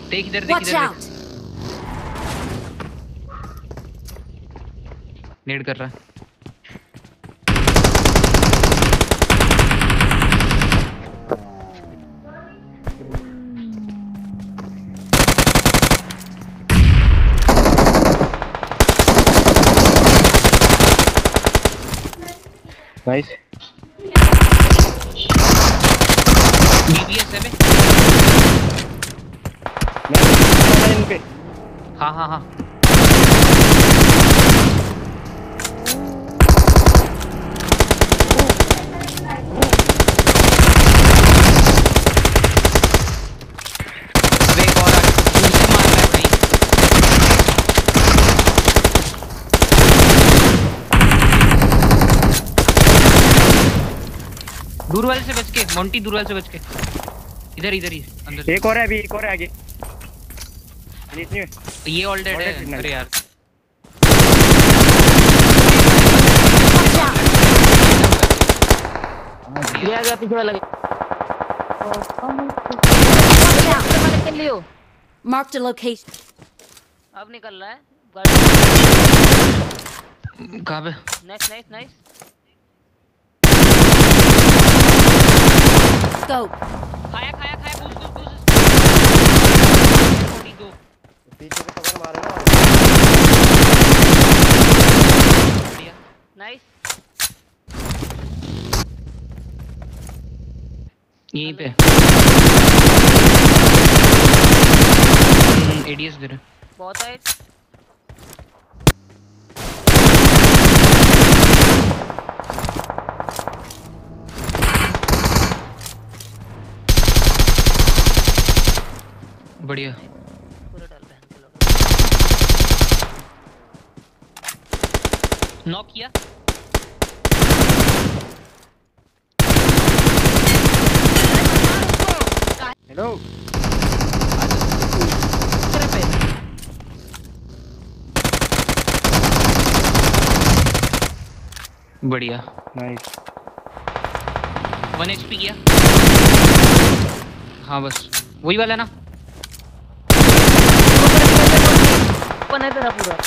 देख इधर देख इधर नेड कर रहा है। नाइस बीबीएस है बे। इन पे हाँ हाँ हाँ अबे एक और आ मुझे मार रहा है भाई। दूर वाले से बच के मोंटी, दूर वाले से बच के इधर इधर ही अंदर। एक और है अभी, एक और है आगे। ये ऑल डेड है। अरे यार ये आ गया पीछे वाला। Marked a location. अब निकल रहा है कहाँ पे? Nice nice nice. Go. खाया खाया खाया घुस दो। पीछे से कवर मारेगा। बढ़िया नाइस। यहीं पे एडीएस दे रहे बहुत है। बढ़िया। पूरा डाल बहन को लोग नॉक किया। हेलो बढ़िया नाइस। 1 HP किया। हाँ बस वही वाला ना। ओपन है तेरा पूरा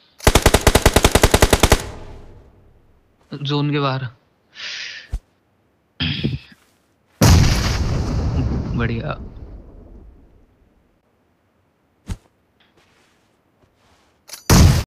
जोन के बाहर। बढ़िया।